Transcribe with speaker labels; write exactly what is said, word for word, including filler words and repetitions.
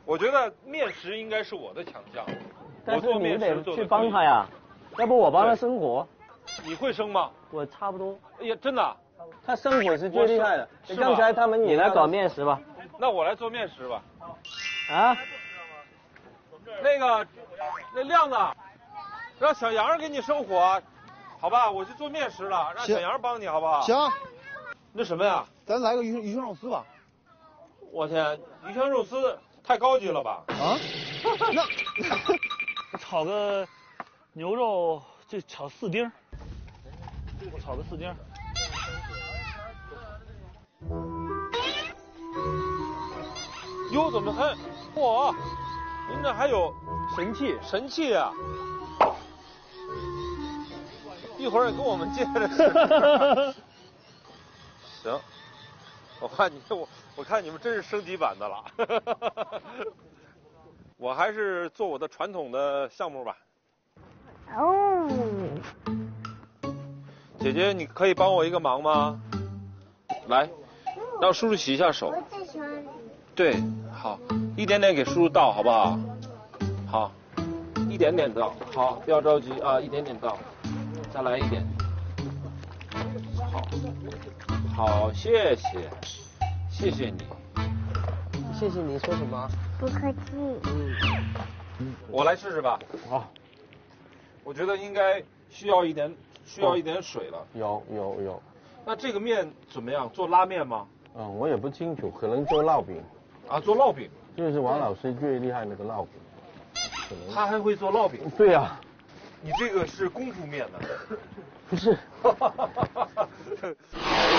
Speaker 1: 我觉得面食应该是我的强项。
Speaker 2: 但是你得去帮他呀，要不我帮他生火。
Speaker 1: 你会生吗？
Speaker 2: 我差不多。
Speaker 1: 哎呀，真的。
Speaker 2: 他生火是最厉害的。刚才他们也来搞面食吧？
Speaker 1: 那我来做面食吧。
Speaker 2: 啊？
Speaker 1: 那个，那亮子，让小杨给你生火，好吧？我去做面食了，让小杨帮你，好不好？
Speaker 3: 行。
Speaker 1: 那什么呀？
Speaker 3: 咱来个鱼鱼香肉丝吧。
Speaker 1: 我天，鱼香肉丝太高级了吧？
Speaker 3: 啊？那
Speaker 4: 炒个牛肉，就炒四丁。我炒个四丁。
Speaker 1: 哟，怎么还？嚯，您这还有
Speaker 2: 神器？
Speaker 1: 神器啊！一会儿也给我们接着吃。行，我看你我我看你们真是升级版的了。我还是做我的传统的项目吧。
Speaker 5: 哦。
Speaker 1: 姐姐，你可以帮我一个忙吗？来，让叔叔洗一下手。
Speaker 5: 我最喜欢你。
Speaker 1: 对，好，一点点给叔叔倒，好不好？好，一点点倒，好，不要着急啊，一点点倒，再来一点。好，好，谢谢，谢谢你。
Speaker 2: 谢谢你说什么？
Speaker 5: 不客气。
Speaker 1: 嗯，我来试试吧。
Speaker 2: 好。
Speaker 1: 我觉得应该需要一点，需要一点水了。
Speaker 2: 有有有。
Speaker 1: 那这个面怎么样？做拉面吗？
Speaker 2: 嗯，我也不清楚，可能做烙饼。
Speaker 1: 啊，做烙饼。
Speaker 2: 这是王老师最厉害那个烙饼。可能。
Speaker 1: 他还会做烙饼？
Speaker 2: 对呀。
Speaker 1: 你这个是功夫面的。
Speaker 2: 不是。